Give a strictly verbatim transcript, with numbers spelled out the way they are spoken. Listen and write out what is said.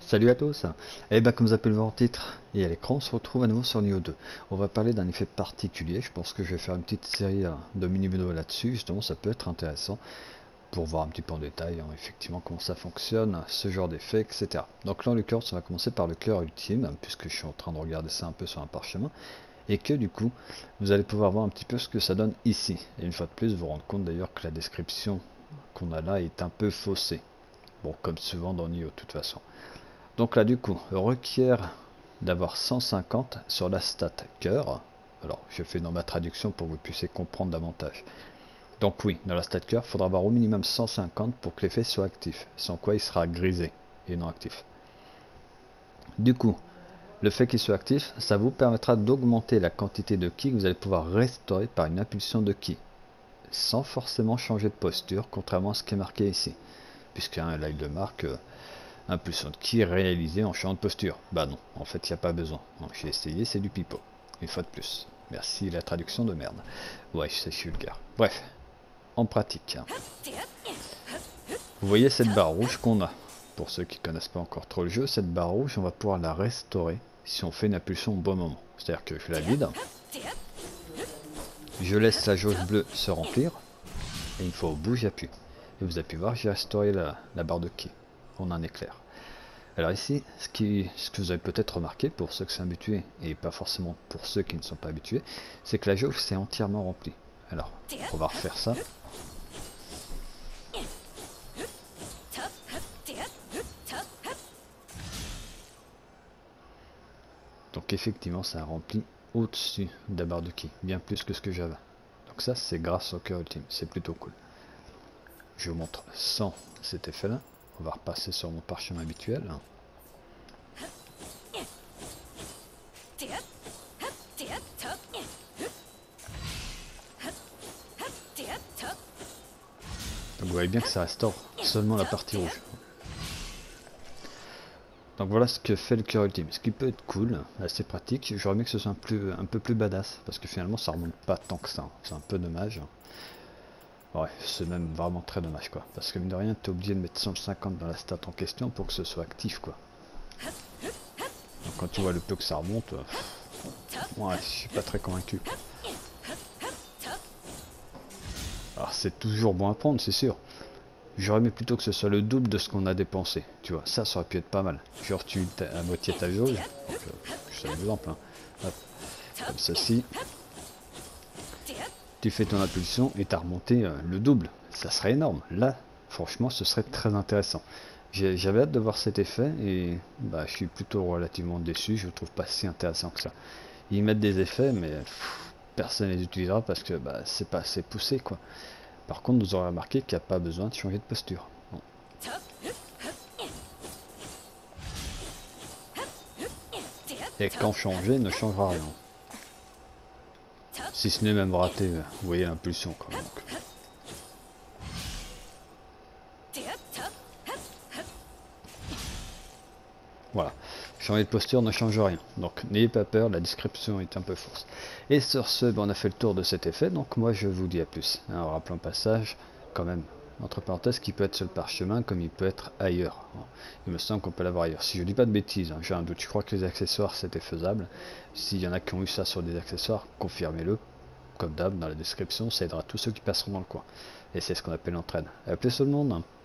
Salut à tous. Et ben comme vous avez pu le voir en titre et à l'écran, on se retrouve à nouveau sur Nioh deux. On va parler d'un effet particulier. Je pense que je vais faire une petite série euh, de mini-vidéos là-dessus. Justement, ça peut être intéressant pour voir un petit peu en détail, hein, effectivement, comment ça fonctionne, ce genre d'effet, et cetera. Donc là, en l'occurrence, on va commencer par le cœur ultime, puisque je suis en train de regarder ça un peu sur un parchemin. Et que du coup, vous allez pouvoir voir un petit peu ce que ça donne ici. Et une fois de plus, vous vous rendez compte d'ailleurs que la description qu'on a là est un peu faussée. Bon, comme souvent dans Nioh, de toute façon. Donc là du coup, requiert d'avoir cent cinquante sur la stat cœur. Alors je fais dans ma traduction pour que vous puissiez comprendre davantage. Donc oui, dans la stat cœur, il faudra avoir au minimum cent cinquante pour que l'effet soit actif, sans quoi il sera grisé et non actif. Du coup, le fait qu'il soit actif, ça vous permettra d'augmenter la quantité de ki que vous allez pouvoir restaurer par une impulsion de ki, sans forcément changer de posture, contrairement à ce qui est marqué ici. Puisque hein, là il le marque... Euh, impulsion de ki réalisée en changeant de posture. Bah non, en fait il n'y a pas besoin. J'ai essayé, c'est du pipeau. Une fois de plus. Merci la traduction de merde. Ouais, c'est vulgaire. Bref, en pratique. Vous voyez cette barre rouge qu'on a. Pour ceux qui connaissent pas encore trop le jeu, cette barre rouge, on va pouvoir la restaurer si on fait une impulsion au bon moment. C'est-à-dire que je la vide. Je laisse la jauge bleue se remplir. Et une fois au bout, j'appuie. Et vous avez pu voir, j'ai restauré la, la barre de ki. On a un éclair. Alors ici, ce, qui, ce que vous avez peut-être remarqué pour ceux qui sont habitués, et pas forcément pour ceux qui ne sont pas habitués, c'est que la jauge s'est entièrement remplie. Alors, on va refaire ça. Donc effectivement, ça a rempli au-dessus de la barre de ki, bien plus que ce que j'avais. Donc ça, c'est grâce au cœur ultime, c'est plutôt cool. Je vous montre sans cet effet-là. On va repasser sur mon parchemin habituel. Donc vous voyez bien que ça restaure seulement la partie rouge. Donc voilà ce que fait le cœur ultime. Ce qui peut être cool, assez pratique. J'aurais aimé que ce soit un, plus, un peu plus badass. Parce que finalement ça remonte pas tant que ça. C'est un peu dommage. Ouais, c'est même vraiment très dommage quoi. Parce que mine de rien, tu es obligé de mettre cent cinquante dans la stat en question pour que ce soit actif quoi. Donc quand tu vois le peu que ça remonte, euh, ouais, je suis pas très convaincu. Alors c'est toujours bon à prendre, c'est sûr. J'aurais aimé plutôt que ce soit le double de ce qu'on a dépensé. Tu vois, ça, ça aurait pu être pas mal. Genre tu à moitié ta jauge. Donc, euh, c'est un exemple. Hein. Hop, comme ceci. Tu fais ton impulsion et tu as remonté euh, le double. Ça serait énorme. Là, franchement, ce serait très intéressant. J'avais hâte de voir cet effet et bah, je suis plutôt relativement déçu. Je le trouve pas si intéressant que ça. Ils mettent des effets, mais pff, personne ne les utilisera parce que bah, c'est pas assez poussé quoi. Par contre, vous aurez remarqué qu'il n'y a pas besoin de changer de posture. Bon. Et quand changer ne changera rien. Si ce n'est même raté, vous voyez l'impulsion quand même. Voilà. Changer de posture ne change rien. Donc n'ayez pas peur, la description est un peu fausse. Et sur ce, ben, on a fait le tour de cet effet. Donc moi je vous dis à plus. En rappelant passage, quand même, entre parenthèses, qui peut être sur le parchemin comme il peut être ailleurs. Il me semble qu'on peut l'avoir ailleurs. Si je dis pas de bêtises, hein, j'ai un doute. Je crois que les accessoires c'était faisable. S'il y en a qui ont eu ça sur des accessoires, confirmez-le. Comme d'hab, dans la description, ça aidera tous ceux qui passeront dans le coin. Et c'est ce qu'on appelle l'entraide. A plus tout le monde.